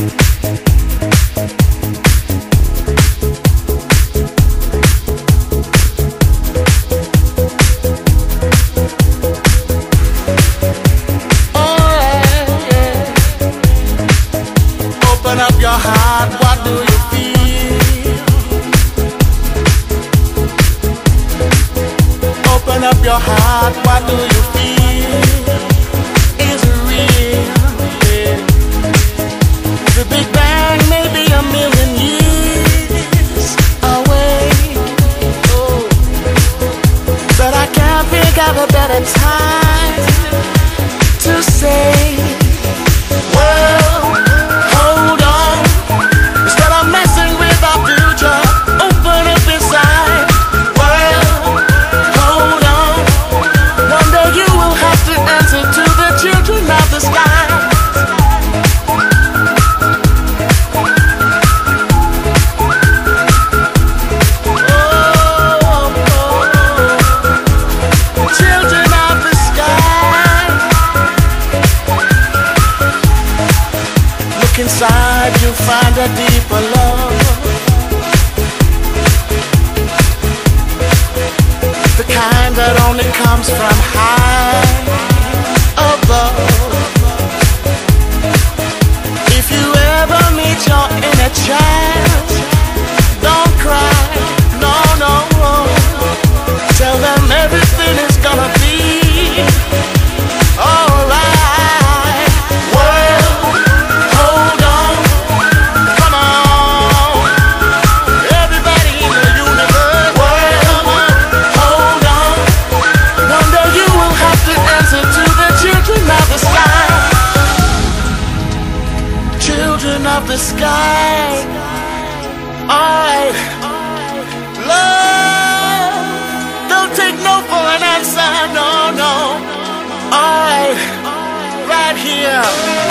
Open up your heart, what do you feel? Open up your heart, what do you feel? Is it real? Yeah. The Big Bang may be a million years away, oh, but I can't think of a better time to say, well, hold on, instead of messing with our future, open up inside. Well, hold on, one day you will have to answer to the children of the sky. Children of the sky, look inside, you'll find a deeper love, the kind that only comes from high above. If you ever meet your inner child, don't cry, no, no. Tell them everything is gonna be alright. Well, hold on, come on, everybody in the universe. Well, hold on, one day you will have to answer to the children of the sky. Children of the sky, alright. Love, don't take no for an answer, no, no. Alright, right here.